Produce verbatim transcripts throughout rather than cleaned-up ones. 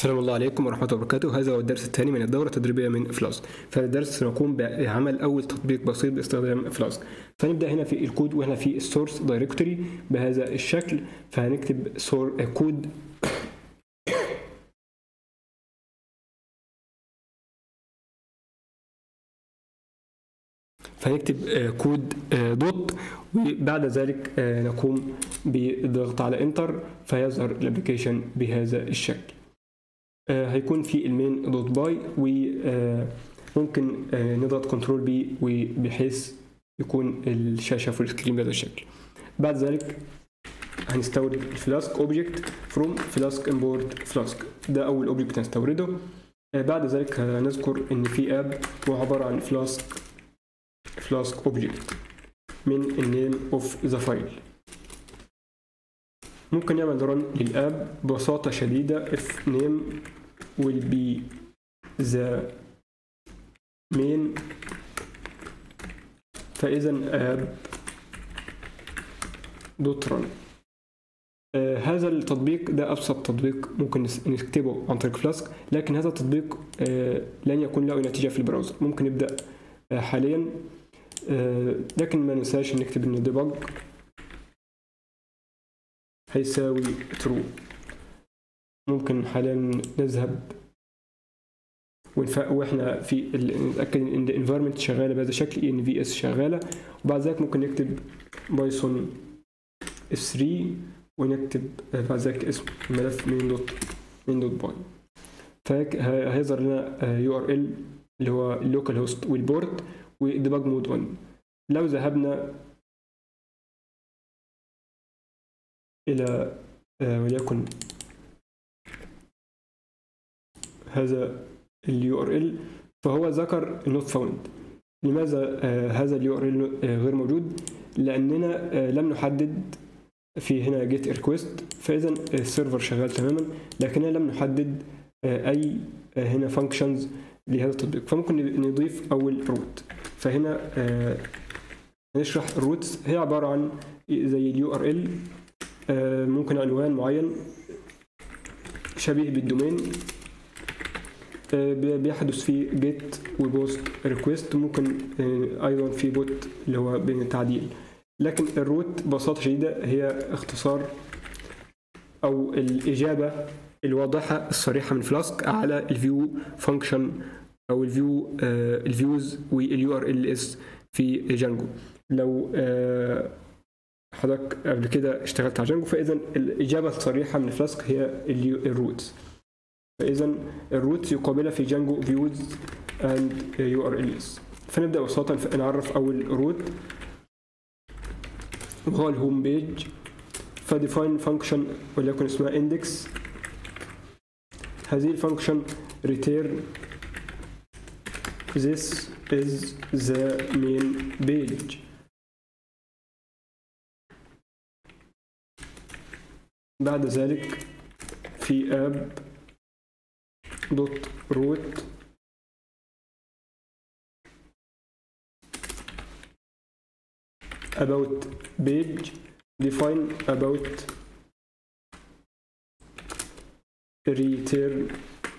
السلام الله عليكم ورحمة الله وبركاته. هذا هو الدرس الثاني من الدورة التدريبية من فلاسك. في هذا الدرس سنقوم بعمل أول تطبيق بسيط باستخدام فلاسك. فنبدأ هنا في الكود وهنا في السورس دايركتوري بهذا الشكل. فهنكتب سور كود فهنكتب كود دوت، وبعد ذلك نقوم بالضغط على انتر فيظهر الابلكيشن بهذا الشكل. هيكون في المين دوت باي، وممكن نضغط كنترول بي وبحيث يكون الشاشة فول سكرين بهذا الشكل. بعد ذلك هنستورد الفلاسك اوبجكت فروم فلاسك امبورت فلاسك، ده اول اوبجكت هنستورده. بعد ذلك هنذكر ان في اب هو عبارة عن فلاسك فلاسك اوبجكت من النيم اوف ذا فايل. ممكن نعمل رن للاب ببساطة شديدة. if name will be the main، فإذا app دوت run. آه هذا التطبيق ده أبسط تطبيق ممكن نكتبه عن طريق فلاسك، لكن هذا التطبيق آه لن يكون له نتيجة في البراوزر. ممكن نبدأ آه حاليا، آه لكن ما ننساش نكتب ان debug هيساوي true. ممكن حاليا نذهب واحنا في نتاكد ان الانفايرمنت شغاله بهذا الشكل، ان في اس شغاله، وبعد ذلك ممكن نكتب بايثون ثلاثة ونكتب بعد ذلك اسم الملف مين دوت مين دوت باي. فهيظهر لنا يو ار ال اللي هو اللوكال هوست والبورت والديباج مود اون. لو ذهبنا الى وليكن هذا اليو ار ال، فهو ذكر not found. لماذا آه هذا اليو ار ال آه غير موجود؟ لاننا آه لم نحدد في هنا get request، فاذا السيرفر شغال تماما، لكننا لم نحدد آه اي آه هنا functions لهذا التطبيق. فممكن نضيف اول root. فهنا آه نشرح الروتس. هي عباره عن زي اليو ار ال، آه ممكن عنوان معين شبيه بالدومين بيحدث فيه جيت وبوست ريكويست، ممكن ايضا في بوت اللي هو بين التعديل. لكن الروت ببساطه شديده هي اختصار او الاجابه الواضحه الصريحه من فلاسك على الفيو فانكشن او الفيو الفيوز واليو ار ال اس في جانجو. لو حضرتك قبل كده اشتغلت على جانجو، فاذا الاجابه الصريحه من فلاسك هي الروتس. فإذا الروتس يقابلها في جانجو فيوز اند يو ار ال اس. فنبدأ ببساطة نعرف أول روت وهو الهوم بيج. فديفاين فانكشن وليكن اسمها اندكس. هذه الفانكشن return this is the main page. بعد ذلك في اب دوت روت about page define about return.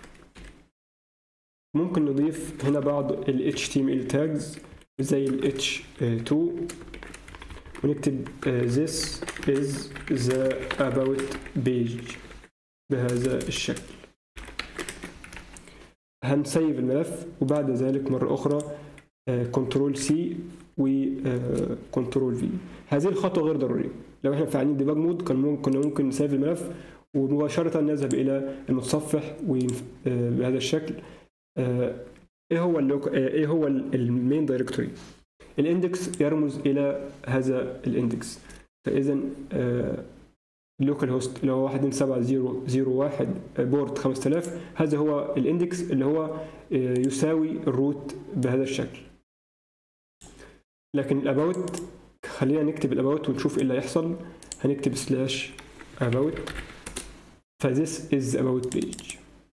ممكن نضيف هنا بعض ال إتش تي إم إل tags زي ال إتش تو ونكتب this is the about page بهذا الشكل. هنسيف الملف وبعد ذلك مرة أخرى كنترول سي وكنترول في. هذه الخطوة غير ضرورية. لو احنا فاعلين ديباج مود كان ممكن ممكن نسيف الملف ومباشرة نذهب إلى المتصفح بهذا الشكل. إيه هو إيه هو المين دايركتوري؟ الاندكس يرمز إلى هذا الاندكس. فإذا اللوكال هوست اللي هو واحد اتنين سبعة صفر صفر واحد بورد خمسة آلاف، هذا هو الاندكس اللي هو يساوي الروت بهذا الشكل. لكن الاباوت، خلينا نكتب الاباوت ونشوف ايه اللي هيحصل. هنكتب سلاش about ف this is about page.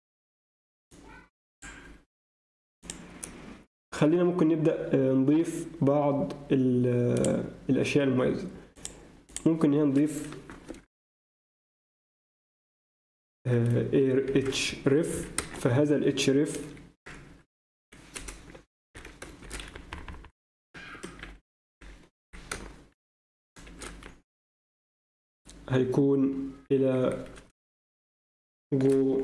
خلينا ممكن نبدأ نضيف بعض الاشياء المميزة. ممكن هنا نضيف href، فهذا ال href هيكون الى جو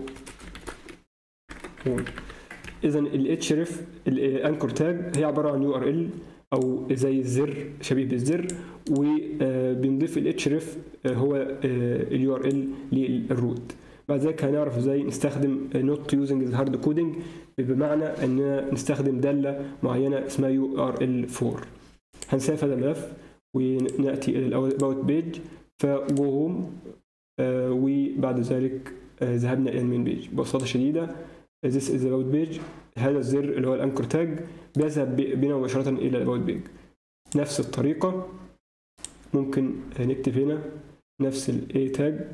هون. اذا ال href الانكر تاج هي عباره عن يو ار ال او زي الزر، شبيه بالزر، وبنضيف ال href هو اليو ار ال للروت. بعد ذلك هنعرف ازاي نستخدم not using the hard coding، بمعنى اننا نستخدم داله معينه اسمها يو ار ال فور. هنسيف هذا الملف وناتي الى الاوت بيج، فجو هوم، وبعد ذلك ذهبنا الى المين بيج. ببساطه شديده this is the about page، هذا الزر اللي هو الانكر تاج بيذهب بنا مباشره الى الاوت بيج. نفس الطريقه ممكن نكتب هنا نفس الاي تاج،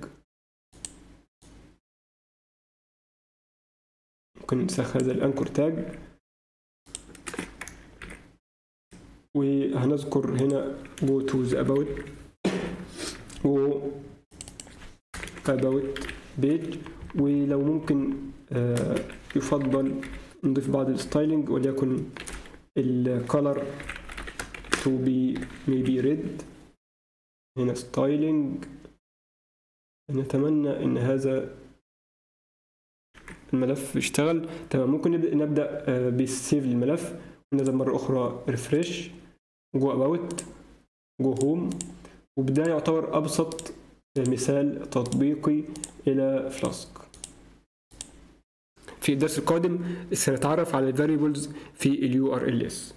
ممكن نسخ هذا الانكر تاج، وهنذكر هنا go to the about و about page. ولو ممكن آه يفضل نضيف بعض الستايلينج، وليكن الcolor to be maybe red. هنا ستايلينج، نتمنى ان هذا الملف يشتغل تمام. ممكن نبدا نبدا آه بالسيف للملف، وننزل مره اخرى ريفريش، جو about، جو هوم. وبده يعتبر ابسط مثال تطبيقي الى فلاسك. في الدرس القادم سنتعرف على الفاريبلز في اليو ار ال اس.